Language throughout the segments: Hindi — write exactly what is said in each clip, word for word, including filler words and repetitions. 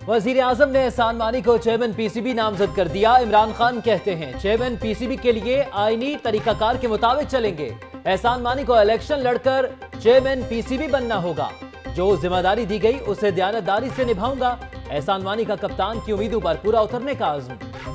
वजीर आजम ने एहसान मानी को चेयरमैन पीसीबी नामजद कर दिया। इमरान खान कहते हैं चेयरमैन पीसीबी के लिए आईनी तरीकाकार के मुताबिक चलेंगे। एहसान मानी को इलेक्शन लड़कर चेयरमैन पीसीबी बनना होगा। जो जिम्मेदारी दी गई उसे दयानतदारी से निभाऊंगा। एहसान मानी का कप्तान की उम्मीदों पर पूरा उतरने का आज़म।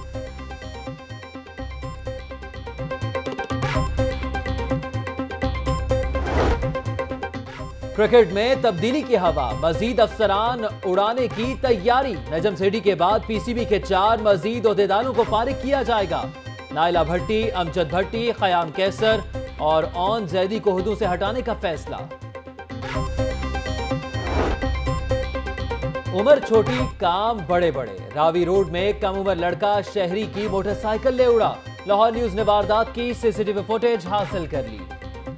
क्रिकेट में तब्दीली की हवा, मजीद अफसरान उड़ाने की तैयारी। नजम सेठी के बाद पीसीबी के चार मजीद ओहदेदारों को फारिग किया जाएगा। नाइला भट्टी, अमजद भट्टी, खयाम कैसर और ऑन जैदी को हुदों से हटाने का फैसला। उम्र छोटी काम बड़े बड़े। रावी रोड में कम उम्र लड़का शहरी की मोटरसाइकिल ले उड़ा। लाहौर न्यूज ने वारदात की सीसीटीवी फुटेज हासिल कर ली।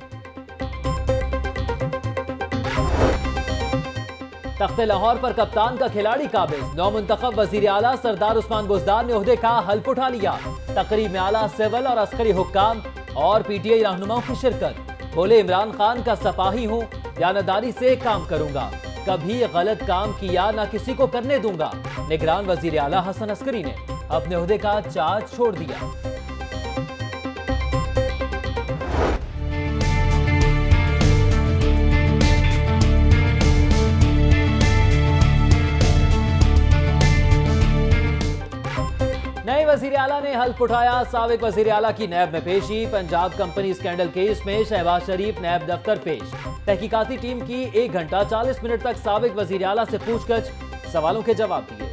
तख्ते लाहौर पर कप्तान का खिलाड़ी काबिज। नौमुंतखब वजीर आला सरदार उस्मान बुजदार ने ओहदे का हल्फ उठा लिया। तकरीब में आला सिविल और अस्करी हुक्काम और पीटीआई रहनुमाओं की शिरकत। बोले इमरान खान का सपाही हूं, दयानतदारी से काम करूंगा, कभी गलत काम किया ना किसी को करने दूंगा। निगरान वजीर आला हसन-अस्करी ने अपने ओहदे का चार्ज छोड़ दिया। नए वजीर आला ने हल्फ उठाया। साबिक वजीर आला की नैब में पेशी। पंजाब कंपनी स्कैंडल केस में शहबाज-शरीफ नैब दफ्तर पेश। तहकीकाती टीम की एक घंटा चालीस मिनट तक साबिक वजीर आला से पूछगछ, सवालों के जवाब दिए।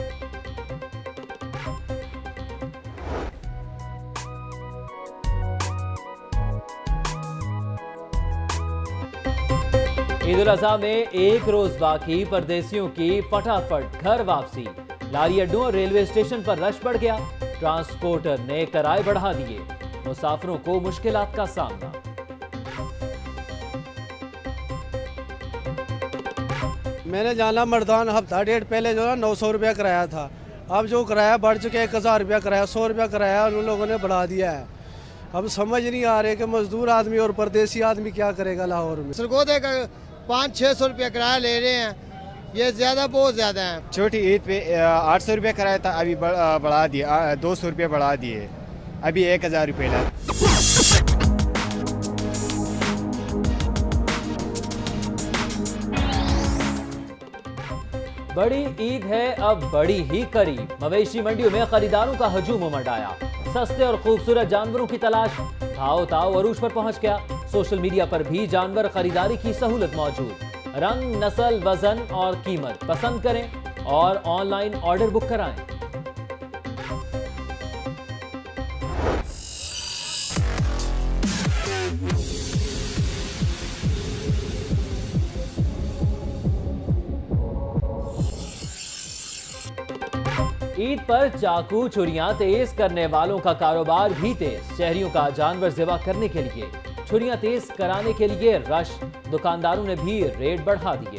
ईद उल अजहा में एक रोज बाकी, परदेसियों की फटाफट घर वापसी। लारी अड्डों और रेलवे स्टेशन पर रश बढ़ गया। ट्रांसपोर्टर ने किराए बढ़ा दिए। मुसाफिरों को मुश्किलात का सामना। मैंने जाना मर्दान हफ्ता डेढ़ पहले जो है नौ सौ रुपया किराया था। अब जो किराया बढ़ चुके एक हज़ार रुपया किराया, सौ रुपया किराया उन लोगों ने बढ़ा दिया है। अब समझ नहीं आ रहे कि मजदूर आदमी और परदेसी आदमी क्या करेगा लाहौर में। सरगोदे का पाँच छः सौ रुपया किराया ले रहे हैं, ये ज्यादा बहुत ज्यादा है। छोटी ईद पे आठ सौ रुपया किराया था, अभी बढ़ा दिया, दो सौ रुपया बढ़ा दिए, अभी एक हजार रुपये ला। बड़ी ईद है अब बड़ी ही करीब। मवेशी मंडियों में खरीदारों का हजूम उमड़ आया। सस्ते और खूबसूरत जानवरों की तलाश, भाव ताव अरूज पर पहुंच गया। सोशल मीडिया पर भी जानवर खरीदारी की सहूलत मौजूद। रंग, नस्ल, वजन और कीमत पसंद करें और ऑनलाइन ऑर्डर बुक कराएं। ईद पर चाकू छुरियां तेज करने वालों का कारोबार भी तेज। शहरियों का जानवर ज़िबा करने के लिए छुरियां तेज कराने के लिए रश। दुकानदारों ने भी रेट बढ़ा दिए।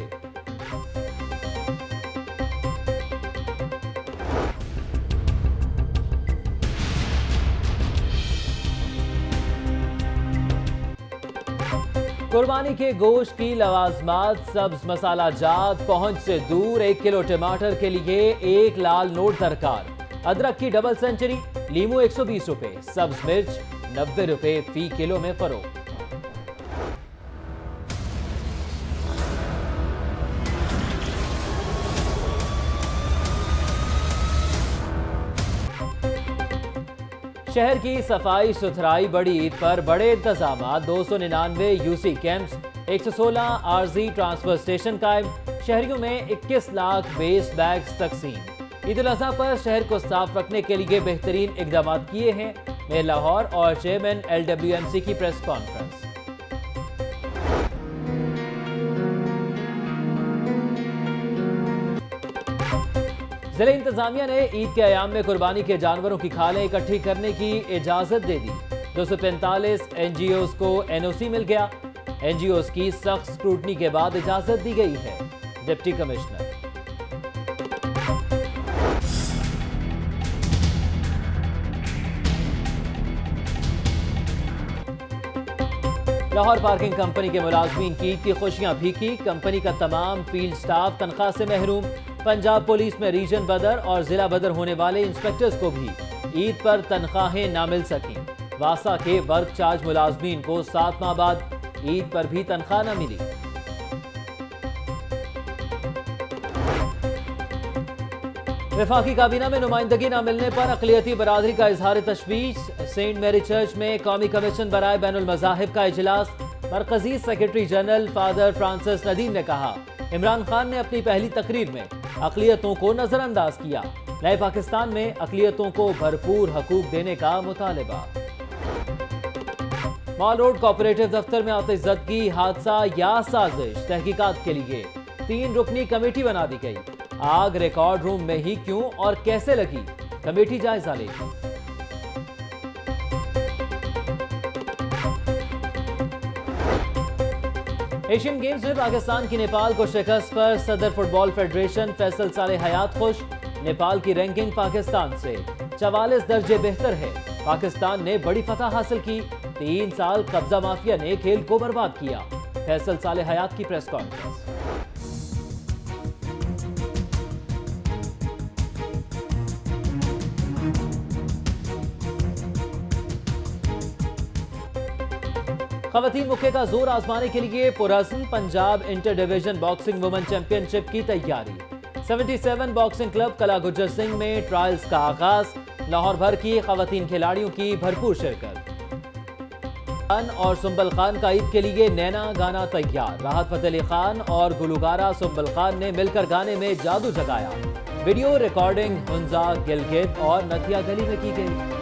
कुर्बानी के गोश्त की लवाजमात, सब्ज मसाला जात पहुंच से दूर। एक किलो टमाटर के लिए एक लाल नोट दरकार। अदरक की डबल सेंचुरी, लीमू एक सौ बीस रुपए, सब्ज मिर्च नब्बे रुपए फी किलो में फरोख्त। शहर की सफाई सुथराई, बड़ी ईद पर बड़े इंतजाम। दो सौ निन्यानवे यूसी कैंप्स, एक सौ सोलह आरजी ट्रांसफर स्टेशन कायम। शहरियों में इक्कीस लाख बेस बैग्स तकसीम। ईद उल अजहा पर शहर को साफ रखने के लिए बेहतरीन इकदाम किए हैं। मेयर लाहौर और chairman L W M C की प्रेस कॉन्फ्रेंस। जिला इंतजामिया ने ईद के अयाम में कुर्बानी के जानवरों की खालें इकट्ठी करने की इजाजत दे दी। दो सौ पैंतालीस एनजीओज को एनओसी मिल गया। एनजीओज की सख्त स्क्रूटनी के बाद इजाजत दी गई है। Deputy commissioner Lahore parking company के मुलाजमीन की ईद की खुशियां फीकी। कंपनी का तमाम फील्ड स्टाफ तनख्वाह से महरूम। पंजाब पुलिस में रीजन बदर और जिला बदर होने वाले इंस्पेक्टर्स को भी ईद पर तनख्वाहें ना मिल सकी। वासा के वर्क चार्ज मुलाजमीन को सात माह बाद ईद पर भी तनख्वाह न मिली। वफाकी काबीना में नुमाइंदगी न मिलने पर अक़लियती बरादरी का इजहार तशवीश। सेंट मैरी चर्च में कौमी कमीशन बराए बैनुल मज़ाहिब का इजलास। मरकजी secretary general father Francis Nadeem ने कहा, इमरान खान ने अपनी पहली तकरीर में अक़लियतों को नजरअंदाज किया। नए पाकिस्तान में अक़लियतों को भरपूर हकूक देने का मुतालबा। मॉल रोड कोऑपरेटिव दफ्तर में आतिशज़दगी, हादसा या साजिश, तहकीकात के लिए तीन रुकनी कमेटी बना दी गई। आग रिकॉर्ड रूम में ही क्यों और कैसे लगी, कमेटी जायजा लेगी। एशियन गेम्स में पाकिस्तान की नेपाल को शिकस्त पर सदर फुटबॉल फेडरेशन फैसल साले हयात खुश। नेपाल की रैंकिंग पाकिस्तान से चवालीस दर्जे बेहतर है। पाकिस्तान ने बड़ी फतह हासिल की। तीन साल कब्जा माफिया ने खेल को बर्बाद किया। फैसल साले हयात की प्रेस कॉन्फ्रेंस। खवातीन मुक्के का जोर आजमाने के लिए पुरअज़्म Punjab inter division boxing women championship की तैयारी। सतहत्तर बॉक्सिंग क्लब कला गुज्जर सिंह में ट्रायल्स का आगाज। लाहौर भर की खवातीन खिलाड़ियों की भरपूर शिरकत। खान और सुंबल खान का ईद के लिए नैना गाना तैयार। राहत फतेह अली खान और गुलकारा सुंबल खान ने मिलकर गाने में जादू जगाया। वीडियो रिकॉर्डिंग हुंजा, गिलगित और नथिया गली में की गई।